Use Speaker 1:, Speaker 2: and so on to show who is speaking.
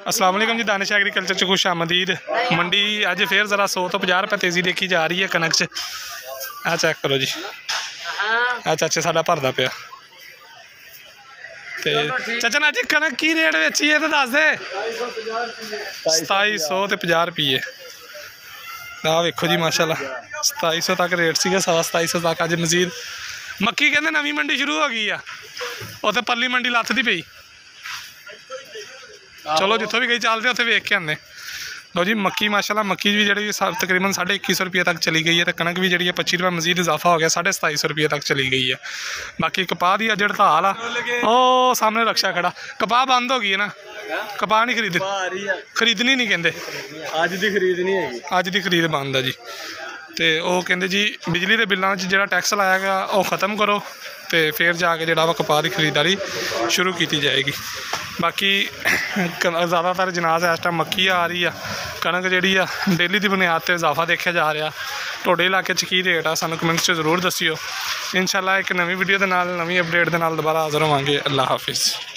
Speaker 1: अस्सलाम वालेकुम जी, दानिश एग्रीकल्चर च खुश आमदीद। मंडी अज फिर जरा 100 तो 50 रुपये तेज़ी देखी जा रही है कनक च। आ चेक करो जी, आ चाचे साडा भरदा पिया। ते चाचा ना जी कनक की रेट बेची है तो दस दे। 2750 ते 50 रुपये। आ वेखो जी माशाल्लाह 2700 तक रेट सी, 2750 तक अज मजीद। मक्की कहते नवी मंडी शुरू हो गई आ, उत्थे परली मंडी लत्थ दी पई। चलो जितों भी गई चलते उत्थे वेख के आने। लो जी मक्की माशाल्लाह मक्की भी जी तकरीबन 2150 रुपये तक चली गई है। तो कनक भी जी 25 रुपये मजीद इजाफा हो गया, 2750 रुपये तक चली गई है। बाकी कपाह की अज हड़ताल आ, ओ सामने रक्षा खड़ा। कपाह बंद हो गई है ना, कपाह नहीं खरीदनी नहीं कहते,
Speaker 2: अज दी खरीद नहीं है,
Speaker 1: अज दी खरीद बंद है जी। तो वह कहते जी बिजली के बिलों जो टैक्स लाया गया वह ख़त्म करो, तो फिर जाके जो कपाह की खरीदारी शुरू की जाएगी। बाकी ज़्यादातर जनाज इस टाइम मक्की आ रही है। कनक जी डेली की बुनियाद पर इजाफा देखा जा रहा। तुहाडे इलाके की रेट आ सानू कमेंट्स जरूर दसियो। इंशाल्लाह एक नवी वीडियो के नाल नवी अपडेट के नाल दोबारा हाज़र होवांगे। अल्लाह हाफिज़।